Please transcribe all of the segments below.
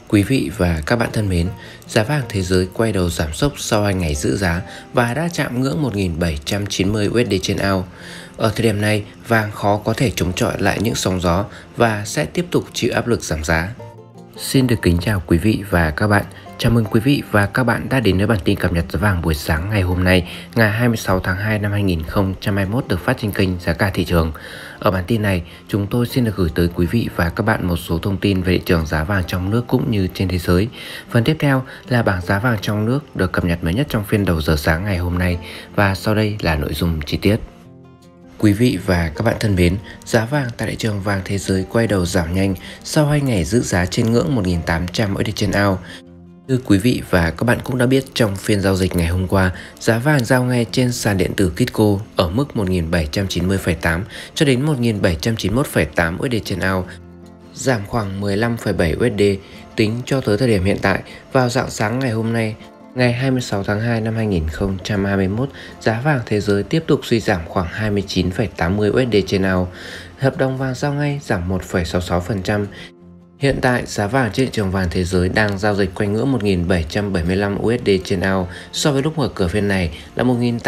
Quý vị và các bạn thân mến, giá vàng thế giới quay đầu giảm sốc sau 2 ngày giữ giá và đã chạm ngưỡng 1.790 USD trên ounce. Ở thời điểm này, vàng khó có thể chống chọi lại những sóng gió và sẽ tiếp tục chịu áp lực giảm giá. Xin được kính chào quý vị và các bạn. Chào mừng quý vị và các bạn đã đến với bản tin cập nhật giá vàng buổi sáng ngày hôm nay, ngày 26 tháng 2 năm 2021 được phát trên kênh Giá cả thị trường. Ở bản tin này, chúng tôi xin được gửi tới quý vị và các bạn một số thông tin về thị trường giá vàng trong nước cũng như trên thế giới. Phần tiếp theo là bảng giá vàng trong nước được cập nhật mới nhất trong phiên đầu giờ sáng ngày hôm nay, và sau đây là nội dung chi tiết. Quý vị và các bạn thân mến, giá vàng tại thị trường vàng thế giới quay đầu giảm nhanh sau 2 ngày giữ giá trên ngưỡng 1.800 USD trên ounce. Như quý vị và các bạn cũng đã biết, trong phiên giao dịch ngày hôm qua, giá vàng giao ngay trên sàn điện tử Kitco ở mức 1.790,8 cho đến 1.791,8 USD trên ounce, giảm khoảng 15,7 USD tính cho tới thời điểm hiện tại. Vào rạng sáng ngày hôm nay, ngày 26 tháng 2 năm 2021, giá vàng thế giới tiếp tục suy giảm khoảng 29,80 USD trên ounce. Hợp đồng vàng giao ngay giảm 1,66%. Hiện tại, giá vàng trên thị trường vàng thế giới đang giao dịch quanh ngưỡng 1.775 USD trên ounce, so với lúc mở cửa phiên này là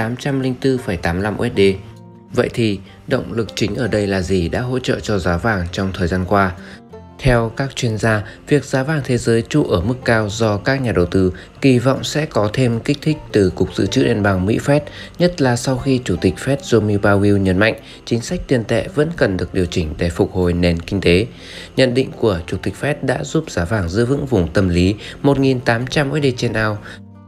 1.804,85 USD. Vậy thì, động lực chính ở đây là gì đã hỗ trợ cho giá vàng trong thời gian qua? Theo các chuyên gia, việc giá vàng thế giới trụ ở mức cao do các nhà đầu tư kỳ vọng sẽ có thêm kích thích từ Cục Dự trữ Liên bang Mỹ Fed, nhất là sau khi Chủ tịch Fed Jerome Powell nhấn mạnh chính sách tiền tệ vẫn cần được điều chỉnh để phục hồi nền kinh tế. Nhận định của Chủ tịch Fed đã giúp giá vàng giữ vững vùng tâm lý 1.800 USD trên ounce,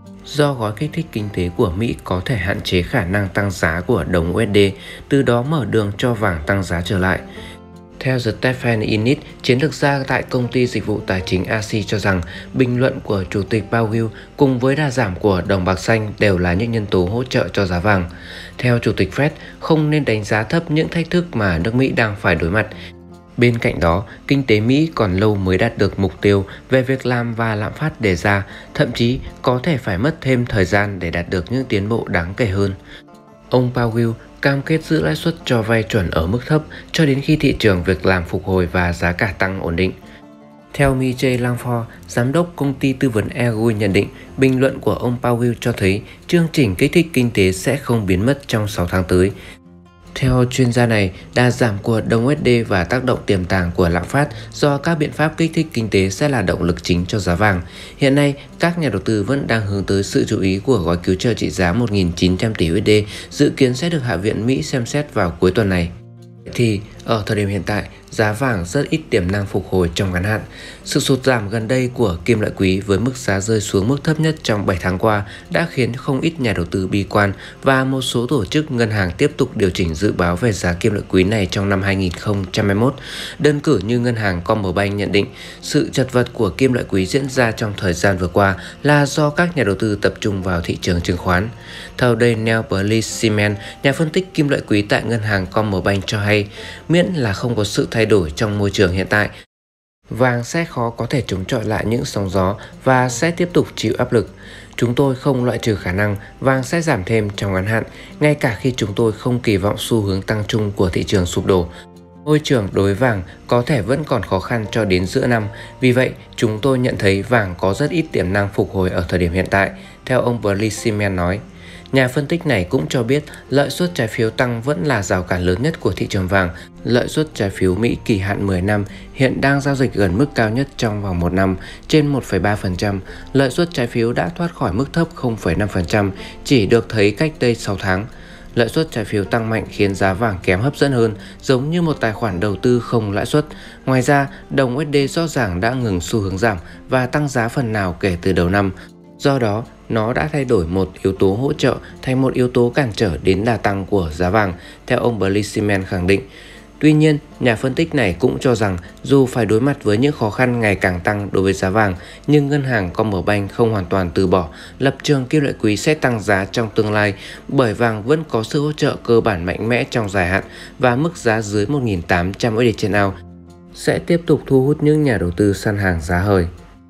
do gói kích thích kinh tế của Mỹ có thể hạn chế khả năng tăng giá của đồng USD, từ đó mở đường cho vàng tăng giá trở lại. Theo Stephen Innitt, chiến lược gia tại công ty dịch vụ tài chính AC cho rằng bình luận của Chủ tịch Powell cùng với đà giảm của đồng bạc xanh đều là những nhân tố hỗ trợ cho giá vàng. Theo Chủ tịch Fed, không nên đánh giá thấp những thách thức mà nước Mỹ đang phải đối mặt. Bên cạnh đó, kinh tế Mỹ còn lâu mới đạt được mục tiêu về việc làm và lạm phát đề ra, thậm chí có thể phải mất thêm thời gian để đạt được những tiến bộ đáng kể hơn. Ông Powell cam kết giữ lãi suất cho vay chuẩn ở mức thấp cho đến khi thị trường việc làm phục hồi và giá cả tăng ổn định. Theo Michelle Langford, giám đốc công ty tư vấn Eagui nhận định, bình luận của ông Powell cho thấy chương trình kích thích kinh tế sẽ không biến mất trong 6 tháng tới. Theo chuyên gia này, đà giảm của đồng USD và tác động tiềm tàng của lạm phát do các biện pháp kích thích kinh tế sẽ là động lực chính cho giá vàng. Hiện nay, các nhà đầu tư vẫn đang hướng tới sự chú ý của gói cứu trợ trị giá 1.900 tỷ USD dự kiến sẽ được Hạ viện Mỹ xem xét vào cuối tuần này. Thì ở thời điểm hiện tại, giá vàng rất ít tiềm năng phục hồi trong ngắn hạn. Sự sụt giảm gần đây của kim loại quý với mức giá rơi xuống mức thấp nhất trong 7 tháng qua đã khiến không ít nhà đầu tư bi quan và một số tổ chức ngân hàng tiếp tục điều chỉnh dự báo về giá kim loại quý này trong năm 2021. Đơn cử như ngân hàng Commerzbank nhận định sự chật vật của kim loại quý diễn ra trong thời gian vừa qua là do các nhà đầu tư tập trung vào thị trường chứng khoán. Theo Daniel Blisseman, nhà phân tích kim loại quý tại ngân hàng Commerzbank cho hay, miễn là không có sự thay đổi trong môi trường hiện tại, vàng sẽ khó có thể chống chọi lại những sóng gió và sẽ tiếp tục chịu áp lực. Chúng tôi không loại trừ khả năng vàng sẽ giảm thêm trong ngắn hạn, ngay cả khi chúng tôi không kỳ vọng xu hướng tăng chung của thị trường sụp đổ. Môi trường đối vàng có thể vẫn còn khó khăn cho đến giữa năm, vì vậy chúng tôi nhận thấy vàng có rất ít tiềm năng phục hồi ở thời điểm hiện tại, theo ông Blisseman nói. Nhà phân tích này cũng cho biết lợi suất trái phiếu tăng vẫn là rào cản lớn nhất của thị trường vàng. Lợi suất trái phiếu Mỹ kỳ hạn 10 năm hiện đang giao dịch gần mức cao nhất trong vòng 1 năm, trên 1,3%. Lợi suất trái phiếu đã thoát khỏi mức thấp 0,5%, chỉ được thấy cách đây 6 tháng. Lợi suất trái phiếu tăng mạnh khiến giá vàng kém hấp dẫn hơn, giống như một tài khoản đầu tư không lãi suất. Ngoài ra, đồng USD rõ ràng đã ngừng xu hướng giảm và tăng giá phần nào kể từ đầu năm. Do đó, nó đã thay đổi một yếu tố hỗ trợ thành một yếu tố cản trở đến đà tăng của giá vàng, theo ông Blisseman khẳng định. Tuy nhiên, nhà phân tích này cũng cho rằng dù phải đối mặt với những khó khăn ngày càng tăng đối với giá vàng, nhưng ngân hàng Commerzbank không hoàn toàn từ bỏ lập trường kim loại quý sẽ tăng giá trong tương lai, bởi vàng vẫn có sự hỗ trợ cơ bản mạnh mẽ trong dài hạn và mức giá dưới 1.800 USD trên ounce sẽ tiếp tục thu hút những nhà đầu tư săn hàng giá hời.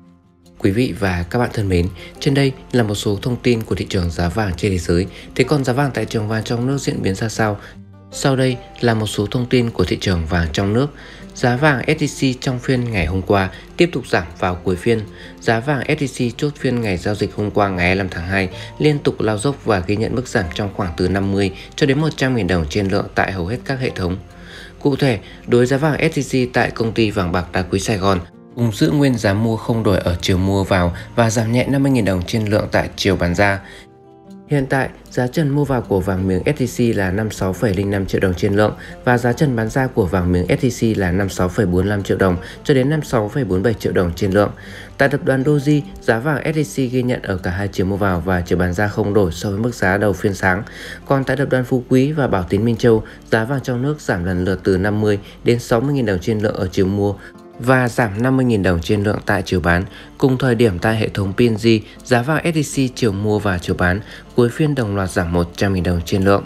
Quý vị và các bạn thân mến, trên đây là một số thông tin của thị trường giá vàng trên thế giới. Thế còn giá vàng tại thị trường vàng trong nước diễn biến ra sao? Sau đây là một số thông tin của thị trường vàng trong nước. Giá vàng SJC trong phiên ngày hôm qua tiếp tục giảm vào cuối phiên. Giá vàng SJC chốt phiên ngày giao dịch hôm qua ngày 25 tháng 2 liên tục lao dốc và ghi nhận mức giảm trong khoảng từ 50 cho đến 100.000 đồng trên lượng tại hầu hết các hệ thống. Cụ thể, đối giá vàng SJC tại công ty vàng bạc đá quý Sài Gòn cùng giữ nguyên giá mua không đổi ở chiều mua vào và giảm nhẹ 50.000 đồng trên lượng tại chiều bán ra. Hiện tại, giá trần mua vào của vàng miếng SJC là 56,05 triệu đồng trên lượng và giá trần bán ra của vàng miếng SJC là 56,45 triệu đồng cho đến 56,47 triệu đồng trên lượng. Tại tập đoàn Doji, giá vàng SJC ghi nhận ở cả hai chiều mua vào và chiều bán ra không đổi so với mức giá đầu phiên sáng. Còn tại tập đoàn Phú Quý và Bảo Tín Minh Châu, giá vàng trong nước giảm lần lượt từ 50 đến 60.000 đồng trên lượng ở chiều mua và giảm 50.000 đồng trên lượng tại chiều bán. Cùng thời điểm tại hệ thống PNG, giá vàng SJC chiều mua và chiều bán cuối phiên đồng loạt giảm 100.000 đồng trên lượng.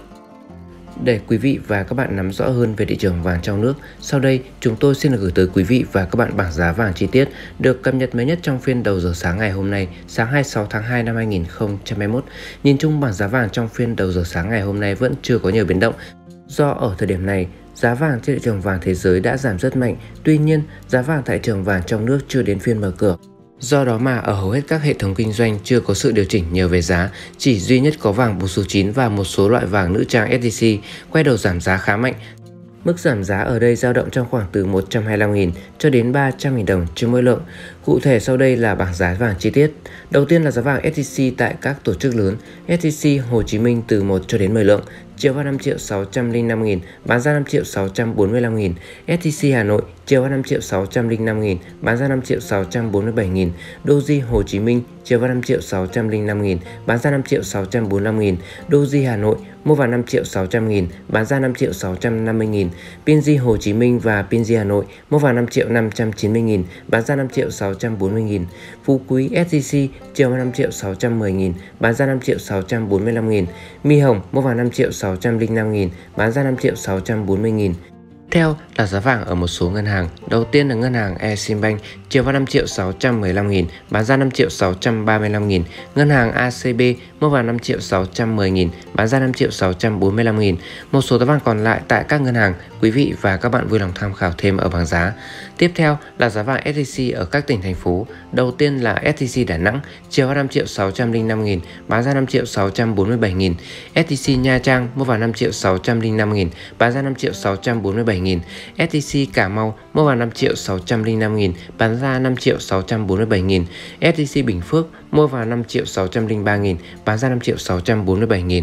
Để quý vị và các bạn nắm rõ hơn về thị trường vàng trong nước, sau đây chúng tôi xin được gửi tới quý vị và các bạn bảng giá vàng chi tiết được cập nhật mới nhất trong phiên đầu giờ sáng ngày hôm nay, sáng 26 tháng 2 năm 2021. Nhìn chung bảng giá vàng trong phiên đầu giờ sáng ngày hôm nay vẫn chưa có nhiều biến động. Do ở thời điểm này, giá vàng trên thị trường vàng thế giới đã giảm rất mạnh, tuy nhiên giá vàng tại thị trường vàng trong nước chưa đến phiên mở cửa. Do đó mà ở hầu hết các hệ thống kinh doanh chưa có sự điều chỉnh nhiều về giá, chỉ duy nhất có vàng 4 số 9 và một số loại vàng nữ trang SJC quay đầu giảm giá khá mạnh. Mức giảm giá ở đây dao động trong khoảng từ 125.000 cho đến 300.000 đồng trên mỗi lượng. Cụ thể sau đây là bảng giá vàng chi tiết. Đầu tiên là giá vàng SJC tại các tổ chức lớn. SJC Hồ Chí Minh từ 1 cho đến 10 lượng, chiều vào 5.605.000, bán ra 5.645.000. SJC Hà Nội chiều vào 5.605.000, bán ra 5.647.000. Doji Hồ Chí Minh chiều vào 5.605.000, bán ra 5.645.000. Doji Hà Nội mua vào 5.600.000, bán ra 5.650.000. PNG Hồ Chí Minh và PNG Hà Nội mua vào 5.590.000, bán ra 5.640.000. Phú Quý SJC chiều vào 5.610.000, bán ra 5.645.000. Mi Hồng mua vào 5.605.000, bán ra 5.640.000. Theo là giá vàng ở một số ngân hàng. Đầu tiên là ngân hàng Eximbank chiều vào 5.615.000, bán ra 5.635.000. Ngân hàng ACB mua vào 5.610.000, bán ra 5.645.000. Một số giá vàng còn lại tại các ngân hàng, quý vị và các bạn vui lòng tham khảo thêm ở bảng giá. Tiếp theo là giá vàng SJC ở các tỉnh thành phố. Đầu tiên là SJC Đà Nẵng chiều vào 5.605.000, bán ra 5.647.000. SJC Nha Trang mua vào 5.605.000, bán ra 5.647.000. SJC Cà Mau mua vào 5.605.000, bán ra 5.647.000. SJC Bình Phước mua vào 5.603.000, bán ra 5.647.000.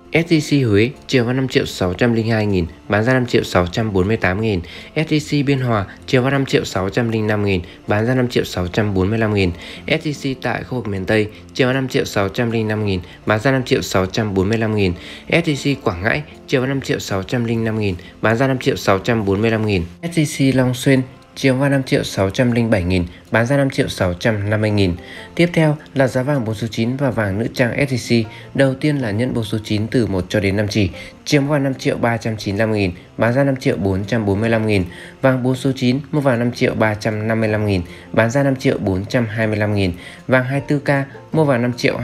SJC Huế chiều vào 5.602.000, bán ra 5.648.000. SJC Biên Hòa chiều vào 5.605.000, bán ra 5.645.000. SJC tại khu vực miền Tây chiều vào 5.605.000, bán ra 5.645.000. SJC Quảng Ngãi chiều vào 5.605.000, bán ra 5.645.000. SJC Long Xuyên chiều vào 5.607.000, bán ra 5.650.000. Tiếp theo là giá vàng 4 số 9 và vàng nữ trang SJC. Đầu tiên là nhẫn 4 số 9 từ 1 cho đến 5 chỉ, chiều vào 5.395.000, bán ra 5.445.000. Vàng 4 số 9 mua vào 5.355.000, bán ra 5.425.000. Vàng 24K mua vào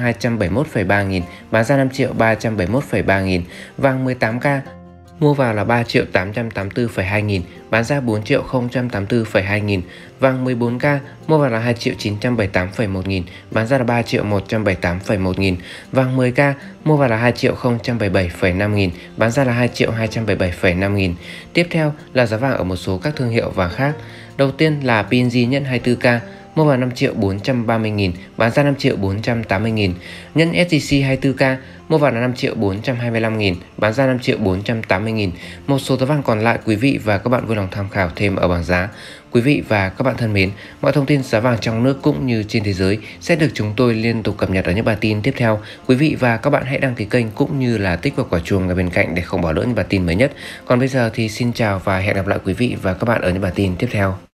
5.271,3 nghìn, bán ra 5.371,3 nghìn. Vàng 18K mua vào là 3.884,2 nghìn, bán ra 4.084,2 nghìn. Vàng 14K mua vào là 2.978,1 nghìn, bán ra là 3.178,1 nghìn. Vàng 10K mua vào là 2.077,5 nghìn, bán ra là 2.277,5 nghìn. Tiếp theo là giá vàng ở một số các thương hiệu vàng khác. Đầu tiên là PNG nhẫn 24K mua vào 5.430.000, bán ra 5.480.000. Nhẫn SJC 24K mua vào là 5.425.000, bán ra 5.480.000. Một số giá vàng còn lại quý vị và các bạn vui lòng tham khảo thêm ở bảng giá. Quý vị và các bạn thân mến, mọi thông tin giá vàng trong nước cũng như trên thế giới sẽ được chúng tôi liên tục cập nhật ở những bản tin tiếp theo. Quý vị và các bạn hãy đăng ký kênh cũng như là tích vào quả chuông ở bên cạnh để không bỏ lỡ những bản tin mới nhất. Còn bây giờ thì xin chào và hẹn gặp lại quý vị và các bạn ở những bản tin tiếp theo.